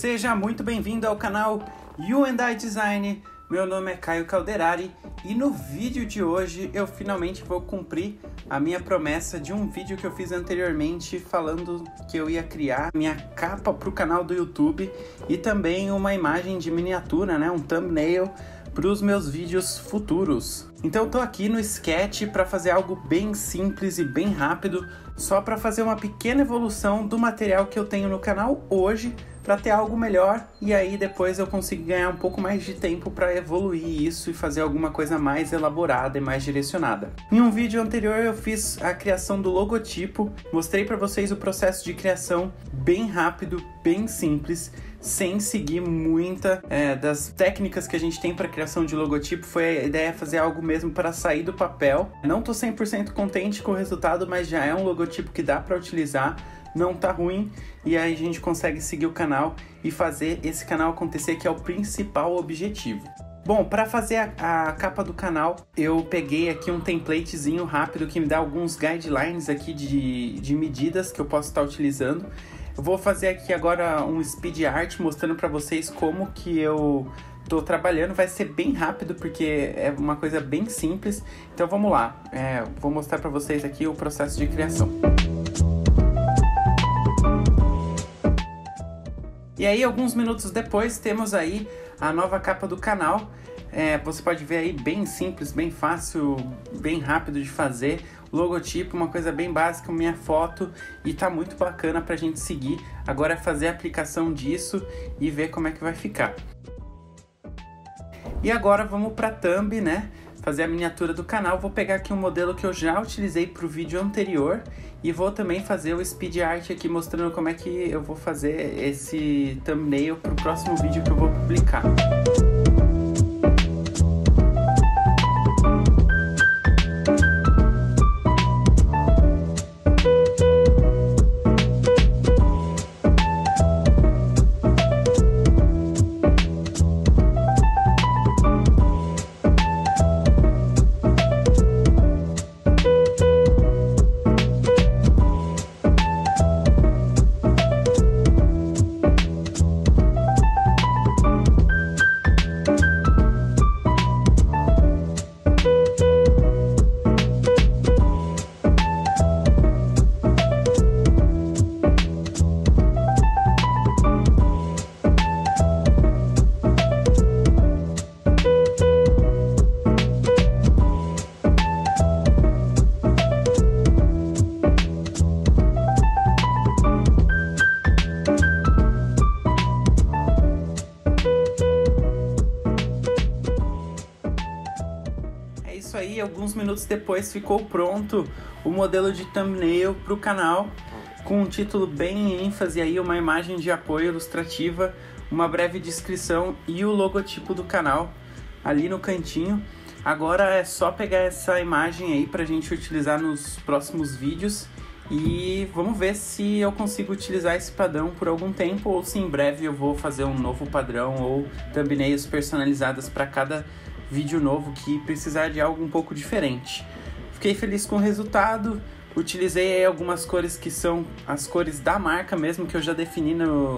Seja muito bem-vindo ao canal You&I Design. Meu nome é Caio Calderari e no vídeo de hoje eu finalmente vou cumprir a minha promessa de um vídeo que eu fiz anteriormente falando que eu ia criar minha capa para o canal do YouTube e também uma imagem de miniatura, um thumbnail para os meus vídeos futuros. Então eu tô aqui no Sketch para fazer algo bem simples e bem rápido, só para fazer uma pequena evolução do material que eu tenho no canal hoje, para ter algo melhor e aí depois eu consigo ganhar um pouco mais de tempo para evoluir isso e fazer alguma coisa mais elaborada e mais direcionada. Em um vídeo anterior eu fiz a criação do logotipo, mostrei para vocês o processo de criação bem rápido, bem simples, sem seguir muita das técnicas que a gente tem para criação de logotipo. Foi a ideia fazer algo mesmo para sair do papel. Não tô 100% contente com o resultado, mas já é um logotipo que dá para utilizar. Não tá ruim, e aí a gente consegue seguir o canal e fazer esse canal acontecer, que é o principal objetivo. Bom, para fazer a capa do canal, eu peguei aqui um templatezinho rápido que me dá alguns guidelines aqui de medidas que eu posso estar utilizando. Eu vou fazer aqui agora um speed art mostrando para vocês como que eu tô trabalhando. Vai ser bem rápido porque é uma coisa bem simples. Então vamos lá, vou mostrar para vocês aqui o processo de criação. E aí, alguns minutos depois, temos aí a nova capa do canal. Você pode ver aí, bem simples, bem fácil, bem rápido de fazer. Logotipo, uma coisa bem básica, minha foto, e tá muito bacana pra gente seguir. Agora é fazer a aplicação disso e ver como é que vai ficar. E agora vamos pra thumb, fazer a miniatura do canal. Vou pegar aqui um modelo que eu já utilizei para o vídeo anterior e vou também fazer o speed art aqui mostrando como é que eu vou fazer esse thumbnail para o próximo vídeo que eu vou publicar. Isso aí, alguns minutos depois ficou pronto o modelo de thumbnail para o canal, com um título bem em ênfase aí, uma imagem de apoio ilustrativa, uma breve descrição e o logotipo do canal ali no cantinho. Agora é só pegar essa imagem aí para a gente utilizar nos próximos vídeos e vamos ver se eu consigo utilizar esse padrão por algum tempo ou se em breve eu vou fazer um novo padrão ou thumbnails personalizadas para cada vídeo novo que precisar de algo um pouco diferente. Fiquei feliz com o resultado, utilizei aí algumas cores que são as cores da marca mesmo, que eu já defini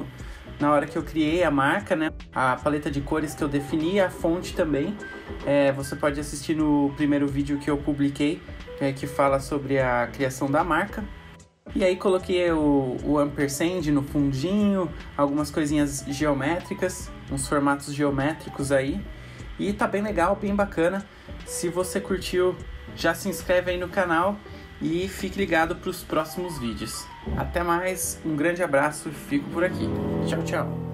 na hora que eu criei a marca, a paleta de cores que eu defini, a fonte também. Você pode assistir no primeiro vídeo que eu publiquei, que fala sobre a criação da marca. E aí coloquei o ampersand no fundinho, algumas coisinhas geométricas, uns formatos geométricos aí. E tá bem legal, bem bacana. Se você curtiu, já se inscreve aí no canal e fique ligado para os próximos vídeos. Até mais, um grande abraço e fico por aqui. Tchau, tchau!